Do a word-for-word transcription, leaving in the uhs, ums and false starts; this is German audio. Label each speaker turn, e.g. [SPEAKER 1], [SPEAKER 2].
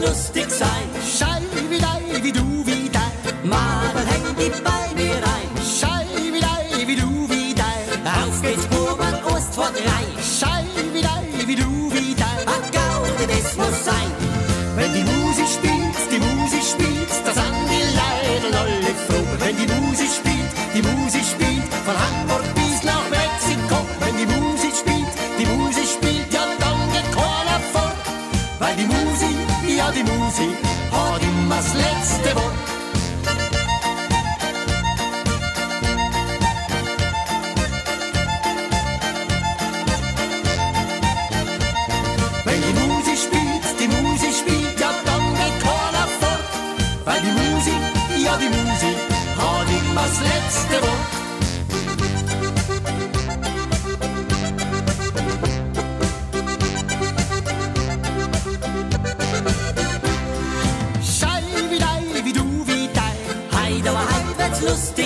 [SPEAKER 1] lustig sein.
[SPEAKER 2] Schei wie dei, wie du, wie dei.
[SPEAKER 1] Mabel, häng dich bei mir rein.
[SPEAKER 2] Schei wie dei, wie du, wie dei.
[SPEAKER 1] Auf geht's, Buben, Ost vor drei.
[SPEAKER 2] Schei wie dei, wie du, wie dei.
[SPEAKER 1] A Gaudi, das muss sein.
[SPEAKER 2] Wenn die Musik spielt, die Musik spielt, da sind die Leute alle froh. Wenn die Musik spielt, die Musik spielt, von Hamburg bis nach Mexiko. Wenn die Musik spielt, die Musik spielt, ja dann geht keiner fort. Weil die Musik, ja die Musik, hat immer das letzte Wort. Wenn die Musik spielt, die Musik spielt, ja dann geht keiner fort. Weil die Musik, ja die Musik, hat immer das letzte Wort. Schei wie dei, wie du, wie dei.
[SPEAKER 1] Heide, aber heut wird's lustig